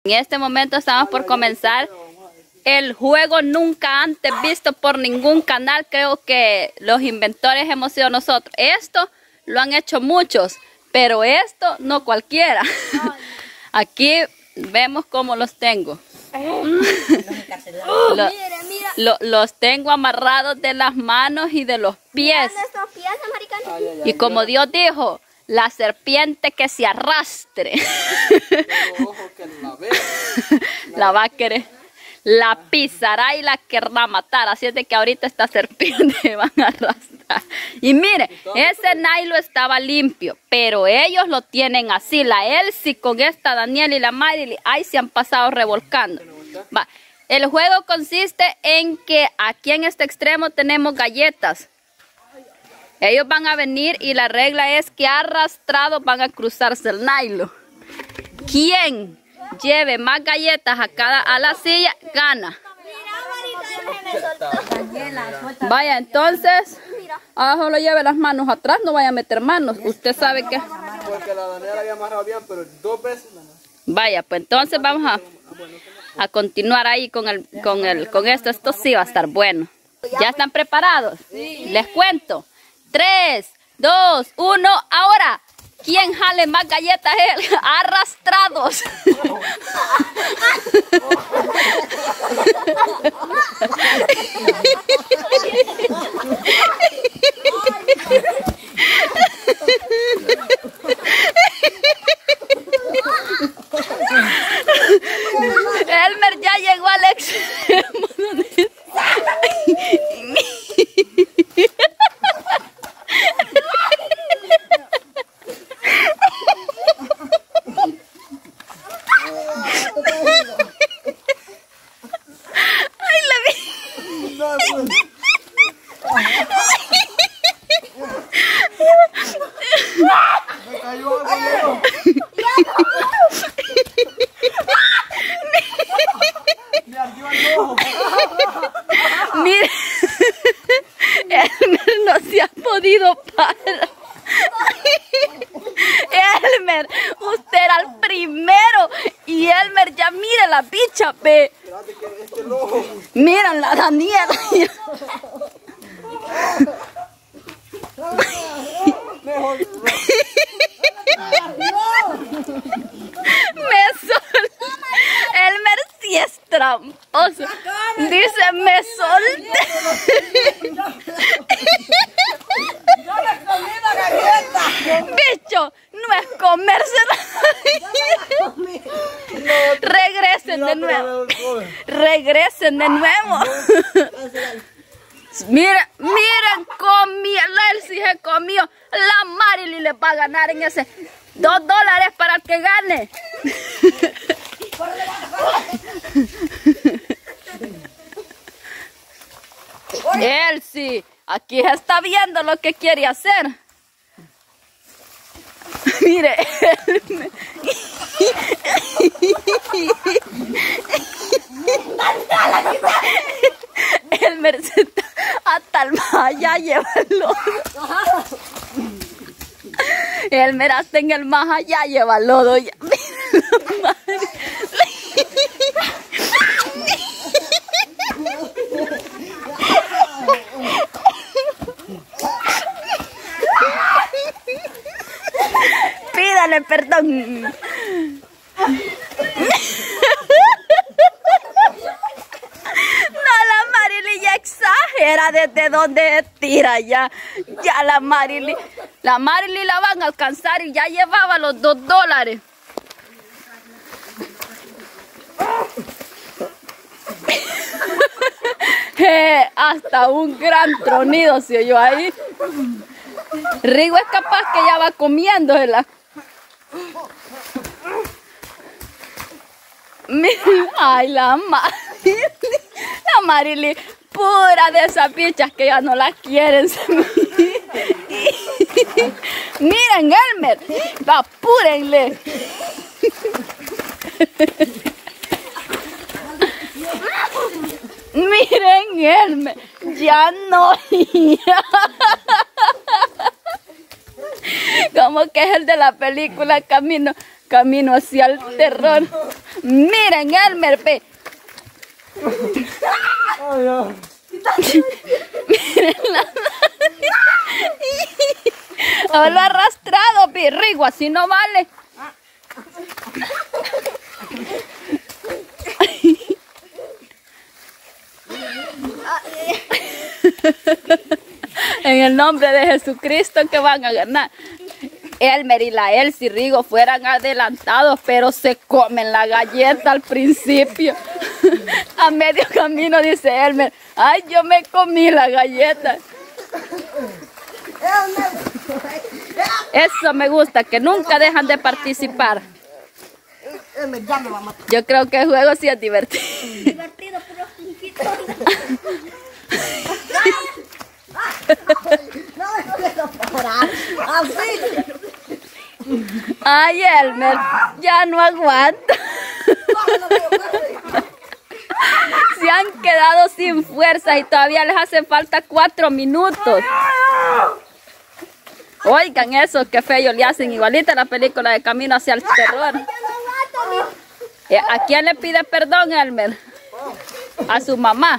En este momento estamos por comenzar el juego nunca antes visto por ningún canal. Creo que los inventores hemos sido nosotros. Esto lo han hecho muchos, pero esto no cualquiera. Aquí vemos cómo los tengo. Los tengo amarrados de las manos y de los pies. Y como Dios dijo, la serpiente que se arrastre. La va a querer, la pisará y la querrá matar. Así es de que ahorita esta serpiente van a arrastrar. Y mire, ese nylon estaba limpio, pero ellos lo tienen así. La Elsie con esta Daniela y la Marily, ahí se han pasado revolcando. Va. El juego consiste en que aquí en este extremo tenemos galletas. Ellos van a venir y la regla es que arrastrados van a cruzarse el nylon. Quien lleve más galletas a la silla, gana. Vaya, entonces, solo lleve las manos atrás, no vaya a meter manos. Usted sabe que... Porque la Daniela había amarrado bien, pero 2 veces nada más. Vaya, pues entonces vamos a continuar ahí con esto. Esto sí va a estar bueno. ¿Ya están preparados? Sí. Les cuento. 3, 2, 1, ahora. ¿Quién jale más galletas? Él. Arrastrados. Elmer ya llegó al extremo. Mire, Elmer no se ha podido parar. Elmer, usted era el primero. Y Elmer ya mire la bicha, ve. Miren la Daniela. Elmer sí es tramposo. Dice, me solté. Yo le comí la galleta. Bicho, no es comerse la... Regresen de nuevo. Regresen de nuevo. Miren, la Elsie se comió. La Marily le va a ganar en ese $2 para el que gane. Elsie, aquí está viendo lo que quiere hacer. Mire, Elmer se está hasta el más allá, llévalo. Elmer hasta en el más allá lleva lodo. Pídale perdón. No, la Marily ya exagera desde donde tira ya. Ya la Marily la van a alcanzar y ya llevaba los $2. Hasta un gran tronido se oyó ahí. Rigo es capaz que ya va comiéndosela. Ay, la Marily, pura de esas bichas que ya no las quieren. Miren, Elmer, apúrenle. Miren, Elmer, ya no. Como que es el de la película Camino hacia el terror. Miren, Elmer, ve. Ay, Dios. Miren la... Oh, lo ha arrastrado, pirrigo, así no vale. En el nombre de Jesucristo que van a ganar. Elmer y la Elsie Rigo fueran adelantados, pero se comen la galleta al principio. A medio camino dice Elmer, ay, yo me comí la galleta. Eso me gusta, que nunca dejan de participar. Ya me va a matar. Yo creo que el juego sí es divertido. Divertido, pero poquito. No me puedo parar. Así. Ay, Elmer, ya no aguanta. Se han quedado sin fuerza y todavía les hace falta 4 minutos. Oigan eso, qué feo le hacen, igualita la película de Camino hacia el Terror. ¿A quién le pide perdón, Elmer? A su mamá.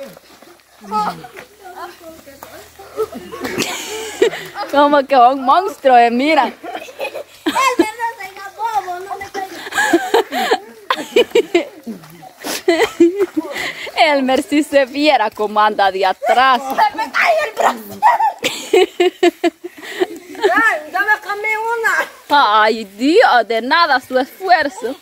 Como que un monstruo, mira. Elmer, no tenga bobo, no me pegue. Elmer, si se viera cómo anda de atrás. ¡Se me cae el brazo! ¡Ay, ya me comí una! Ay, Dios, de nada su esfuerzo.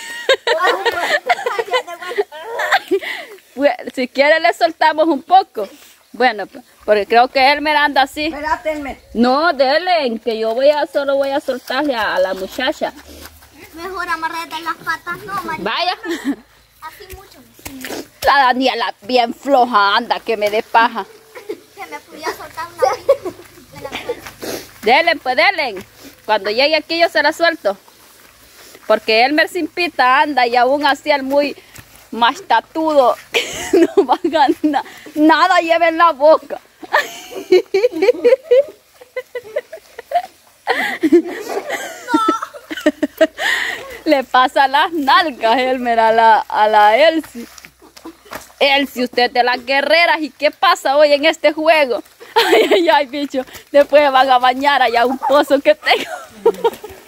Pues, si quiere le soltamos un poco. Bueno, porque creo que Elmer anda así. Espérate, Elmer. No, dele, que yo solo voy a soltarle a la muchacha. Mejor amarrarte las patas, no, María. Vaya. Así mucho. La Daniela bien floja anda, que me dé paja. Que me pudiera soltar una pita de la cuerda. Dele, pues dele. Cuando llegue aquí yo se la suelto. Porque Elmer sin pita anda y aún así el muy mastatudo no va a ganar. Nada lleva en la boca. Le pasa las nalgas, Elmer, a la Elsie. Elsie, usted es de las guerreras. ¿Y qué pasa hoy en este juego? Ay, ay, ay, bicho. Después van a bañar allá a un pozo que tengo.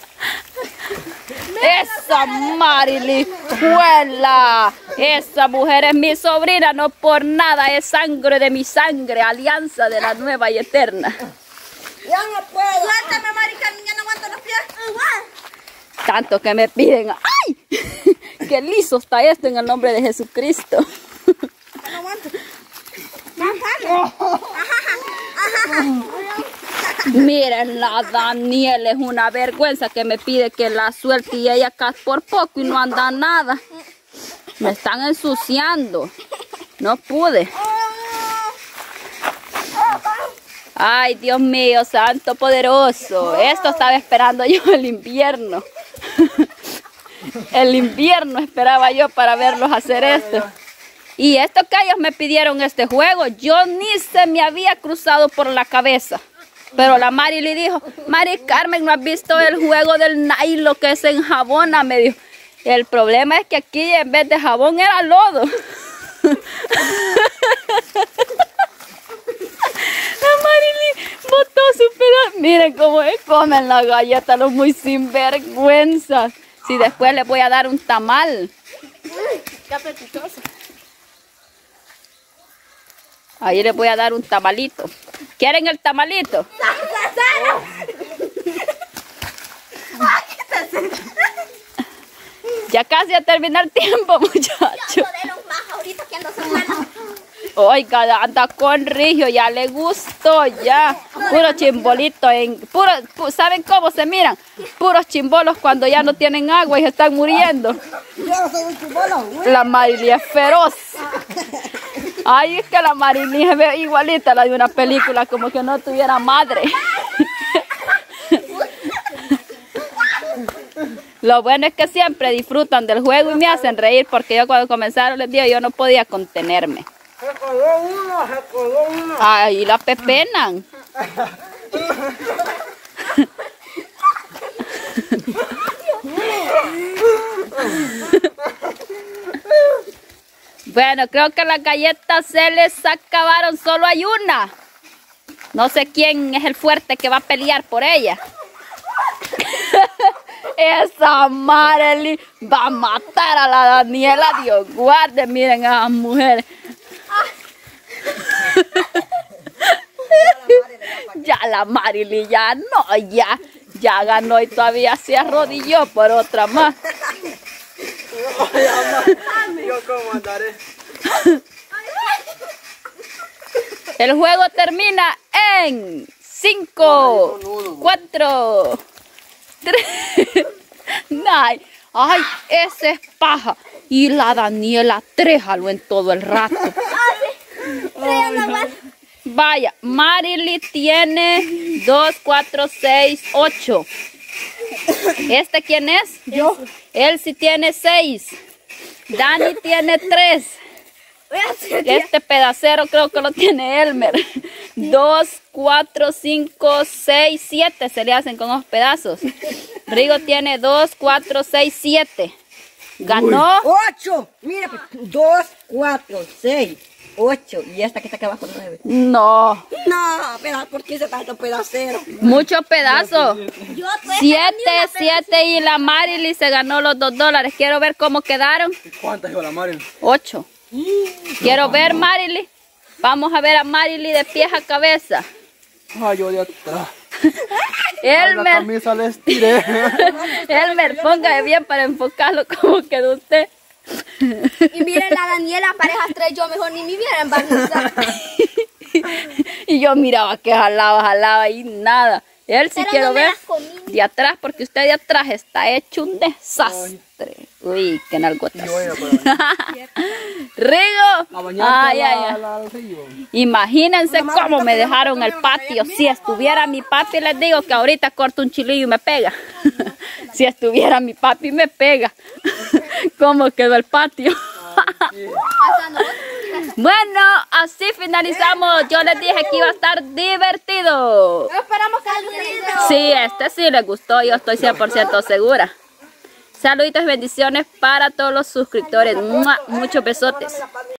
Esa Marily, ¡juela! Esa mujer es mi sobrina, no por nada, es sangre de mi sangre, alianza de la nueva y eterna. Ya no puedo. Suéltame, marica, ya no aguanto los pies. Tanto que me piden, ¡ay! ¡Qué liso está esto en el nombre de Jesucristo! Ya no aguanto. Miren, la Daniela es una vergüenza que me pide que la suelte y ella acá por poco y no anda nada. Me están ensuciando. No pude. Ay, Dios mío, santo poderoso. Esto estaba esperando yo el invierno. El invierno esperaba yo para verlos hacer esto. Y esto que ellos me pidieron este juego, yo ni se me había cruzado por la cabeza. Pero la Mari le dijo, Mari Carmen, ¿no has visto el juego del nylon que se enjabona? Me dijo. El problema es que aquí en vez de jabón era lodo. La Marily botó su pedazo. Miren cómo comen la galleta, los muy sinvergüenzas. Si después les voy a dar un tamal. Qué apetitoso. Ahí les voy a dar un tamalito. ¿Quieren el tamalito? Ya casi a terminar el tiempo, muchachos. Ahorita que ando soltando. Oiga, anda con Rigio, ya le gustó, ya. Puro chimbolito, ¿saben cómo se miran? Puros chimbolos cuando ya no tienen agua y se están muriendo. Yo soy un chibolo. La Marily es feroz. Ay, es que la Marily se ve igualita a la de una película, como que no tuviera madre. Lo bueno es que siempre disfrutan del juego y me hacen reír, porque yo cuando comenzaron les digo, yo no podía contenerme. Se coló uno. Ay, la pepenan. Bueno, creo que las galletas se les acabaron, solo hay una. No sé quién es el fuerte que va a pelear por ella. Esa Marely va a matar a la Daniela, Dios guarde, miren a las mujeres. Ya la Marely ya no, ya ganó y todavía se arrodilló por otra más. Yo cómo andaré. El juego termina en 5, 4, 3. Ay, ese es paja. Y la Daniela 3 jaló en todo el rato. Vaya, Marely tiene 2, 4, 6, 8. ¿Este quién es? Yo. Él sí tiene 6. Dani tiene 3. Este pedacero creo que lo tiene Elmer. 2, 4, 5, 6, 7 se le hacen con los pedazos. Rigo tiene 2, 4, 6, 7. Ganó. 8. Mira, 2, 4, 6, 8. Y esta que está acá abajo, 9. No, No, ¿por qué se tanto pedacero? muchos pedazos. Yo estoy 7 y la Marely se ganó los $2. Quiero ver cómo quedaron. ¿Cuántas iba la Mario? 8. Quiero ver Marely. Vamos a ver a Marely de pies a cabeza. Ay, yo de atrás. La Elmer, camisa le estiré. Elmer, póngase bien para enfocarlo como quedó usted. Y miren la Daniela, parejas 3, yo mejor ni me hubiera embarnizado. Y yo miraba que jalaba y nada. Él sí Pero quiero no me ver las comí. de atrás, porque usted de atrás está hecho un desastre. Uy, qué nalgotas. Y voy a ir Rigo. a bañarte Ay. al río. Imagínense cómo me dejaron el patio. Si estuviera mi papi, les digo que ahorita corto un chilillo y me pega. Si estuviera mi papi, me pega. ¿Cómo quedó el patio? Pasando. Bueno, así finalizamos. Yo les dije que iba a estar divertido. Esperamos que el video. Sí, este sí les gustó, yo estoy 100% segura. Saluditos y bendiciones para todos los suscriptores. ¡Mua! Muchos besotes.